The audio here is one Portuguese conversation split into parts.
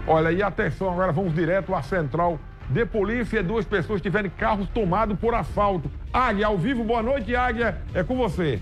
Olha, e atenção, agora vamos direto à central de polícia. 2 pessoas tiveram carros tomados por assalto. Águia, ao vivo, boa noite, Águia, é com você.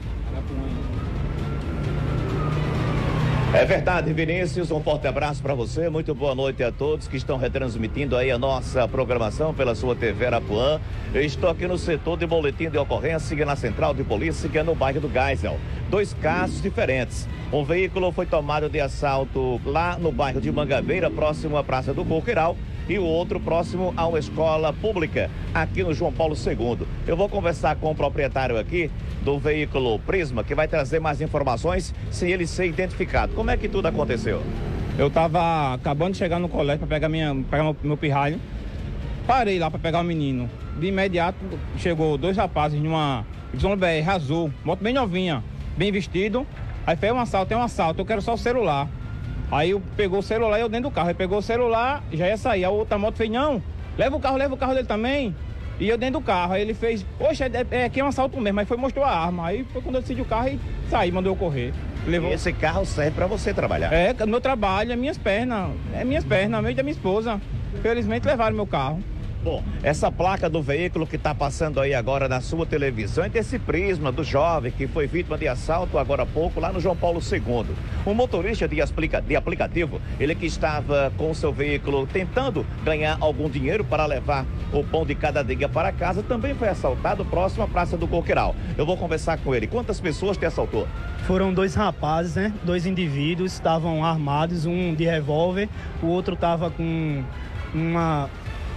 É verdade, Vinícius, um forte abraço para você, muito boa noite a todos que estão retransmitindo aí a nossa programação pela sua TV Arapuã. Eu estou aqui no setor de boletim de ocorrência na central de polícia, que é no bairro do Geisel. 2 casos diferentes. Um veículo foi tomado de assalto lá no bairro de Mangabeira, próximo à Praça do Coqueiral, e o outro próximo a uma escola pública, aqui no João Paulo II. Eu vou conversar com o proprietário aqui do veículo Prisma, que vai trazer mais informações sem ele ser identificado. Como é que tudo aconteceu? Eu estava acabando de chegar no colégio para pegar meu pirralho. Parei lá para pegar o menino. De imediato chegou 2 rapazes numa YBR azul, moto bem novinha, bem vestido. Aí fez um assalto, eu quero só o celular. Aí eu pegou o celular e eu dentro do carro. Ele pegou o celular, já ia sair. A outra moto fez, não, leva o carro dele também. E eu dentro do carro. Aí ele fez, poxa, aqui é um assalto mesmo. Aí mostrou a arma. Aí foi quando eu decidi o carro e saí, mandou eu correr. Levou... E esse carro serve para você trabalhar? É, meu trabalho, é minhas pernas, meio da minha esposa. Felizmente levaram meu carro. Bom, essa placa do veículo que está passando aí agora na sua televisão é desse Prisma do jovem que foi vítima de assalto agora há pouco lá no João Paulo II. Um motorista de aplicativo, ele que estava com o seu veículo tentando ganhar algum dinheiro para levar o pão de cada dia para casa, também foi assaltado próximo à Praça do Coqueiral. Eu vou conversar com ele. Quantas pessoas te assaltou? Foram 2 rapazes, né? 2 indivíduos, estavam armados, um de revólver, o outro estava com uma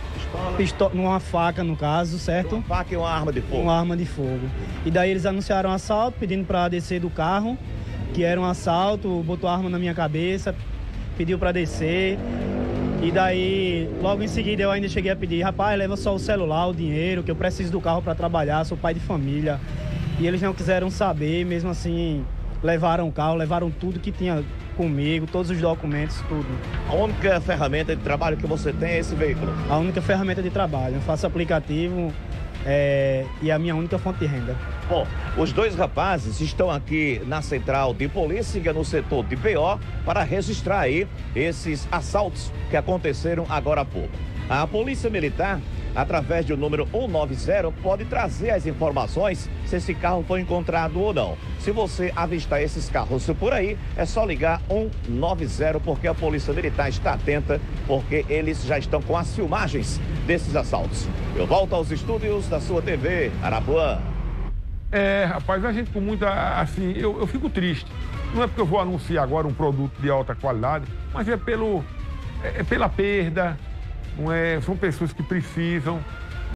faca, no caso, certo? Uma faca e uma arma de fogo. Uma arma de fogo. E daí eles anunciaram um assalto, pedindo para descer do carro, que era um assalto, botou a arma na minha cabeça, pediu para descer. E daí, logo em seguida, eu ainda cheguei a pedir, rapaz, leva só o celular, o dinheiro, que eu preciso do carro para trabalhar, sou pai de família. E eles não quiseram saber, mesmo assim, levaram o carro, levaram tudo que tinha comigo, todos os documentos, tudo. A única ferramenta de trabalho que você tem é esse veículo? A única ferramenta de trabalho. Eu faço aplicativo e a minha única fonte de renda. Bom, os 2 rapazes estão aqui na central de polícia, no setor de BO, para registrar aí esses assaltos que aconteceram agora há pouco. A Polícia Militar, através do número 190, pode trazer as informações se esse carro foi encontrado ou não. Se você avistar esses carros por aí, é só ligar 190, porque a Polícia Militar está atenta, porque eles já estão com as filmagens desses assaltos. Eu volto aos estúdios da sua TV Arapuã. Rapaz, a gente com muita, assim, eu fico triste. Não é porque eu vou anunciar agora um produto de alta qualidade, mas é pela perda. Não é, são pessoas que precisam.